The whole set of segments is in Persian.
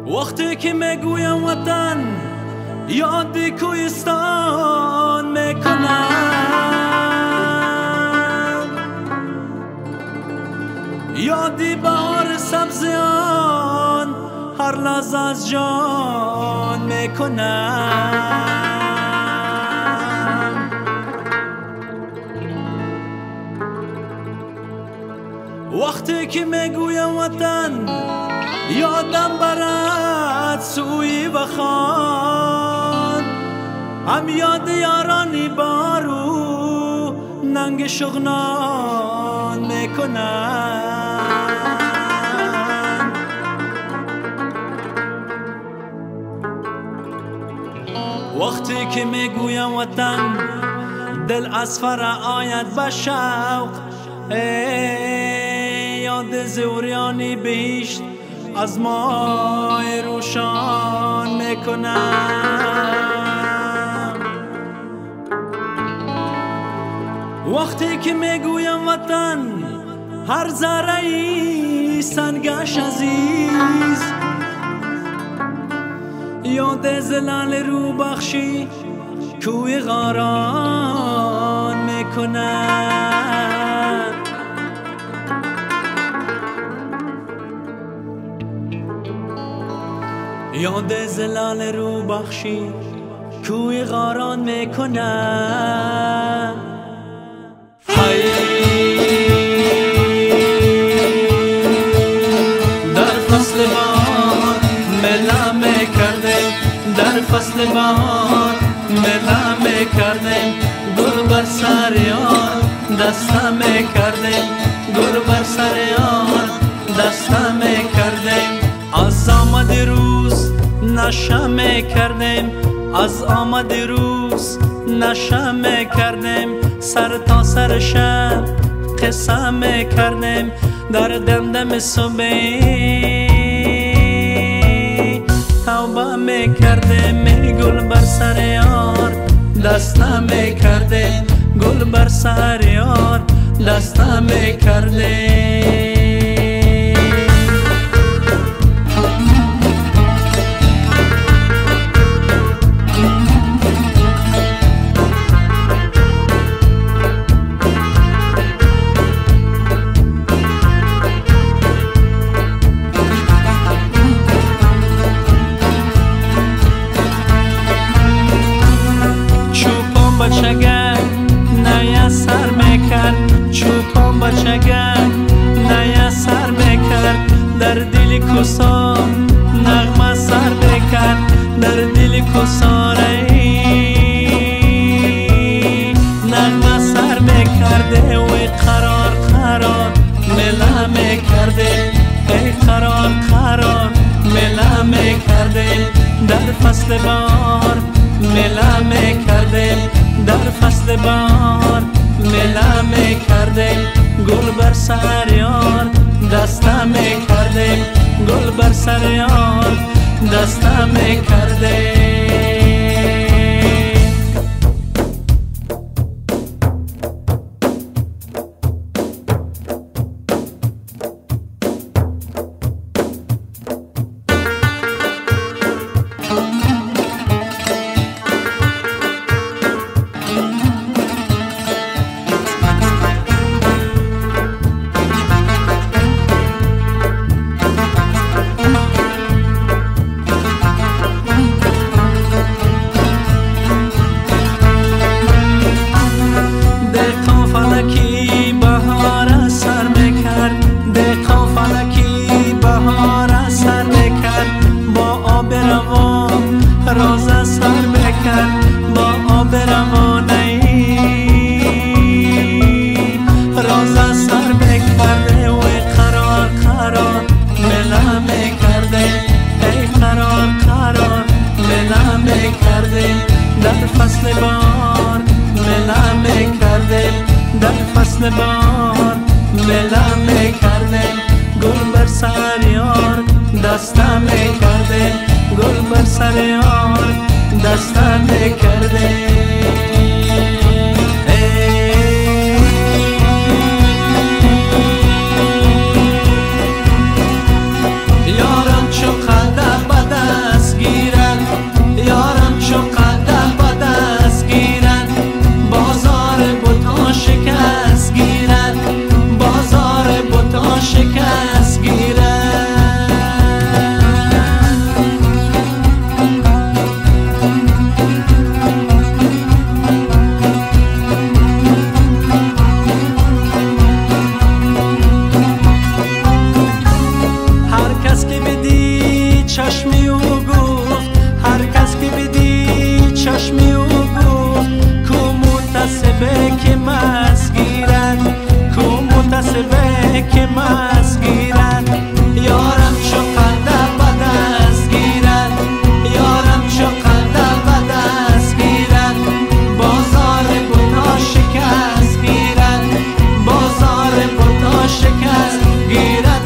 وقتی که میگویم وطن یاد کوهستان میکنم، یادی بهار سبزیان هر لحظه از جان میکنم. وقتی که میگویم وطن یادم برد سوی وخان، هم یاد یارانی بارو ننگ شغنان میکنم. وقتی که میگویم وطن دل از فرا آید به شوق، یاد زوریانی بهشت از مای روشان میکنم. وقتی که میگویم وطن هر ذره سنگش عزیز، یاد زلال رو بخشی کوی غاران میکنم. یاد زلال رو بخشی کوی غاران میکنم. در فصل بهار ملا میکردیم، در فصل بهار ملا میکردیم، گل بر سر یار دسته میکردیم، گل بر سر یار دسته میکردیم. از آمد روز نشه میکردیم، از آمد روز نشه میکردیم، سر تا سر شب قصه میکردیم. در دمدم صبحی توبه میکردیم، گل بر سر یار دسته میکردیم، گل بر سر یار دسته میکردیم. بچگه نیا سر میکرد، چوپان بچگه نیا سر میکرد، در دل کوسا نغمه سر میکرد، در دل کوسا نغمه سر میکرده. وی قرار قرار ملا میکرده، ای قرار قرار ملا میکرده. در فصل بهار ملا میکرده، در فصل بهار ملا میکردیم، گل بر سر یار دسته میکردیم، گل بر سر یار دسته میکردیم. روزه سر بکرد با آب روانه، روزه سر بکرده و قرار قرار ملا میکرده، ای قرار قرار ملا میکرده. در فصل بهار ملا میکرده، در فصل بهار ملا میکرده، گل بر سر یار دسته میکرده، گل بر سر یار دسته میکرده. یاران چو قدر که بدی چشمی او گفت، هر کس که بدی چشمی او گفت، کو متصبه که مست گیرد، کو متصبه که مست گیرد. یارم چو قدر به دست گیرد، یارم چو قدر به دست گیرد، بازار بوتا شکست گیرد، بازار بوتا شکست گیرد.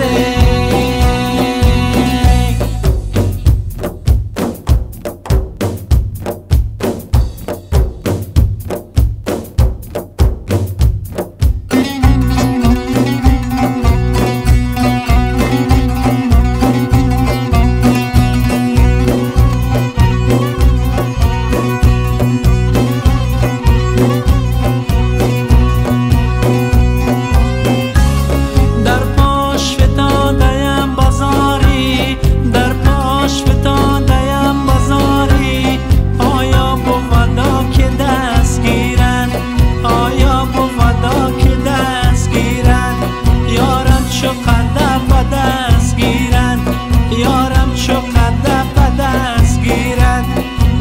یارم چو قدر به دست گیرد،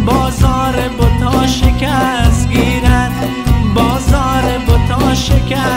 بازار بوتا شکست گیرد، بازار بوتا شکست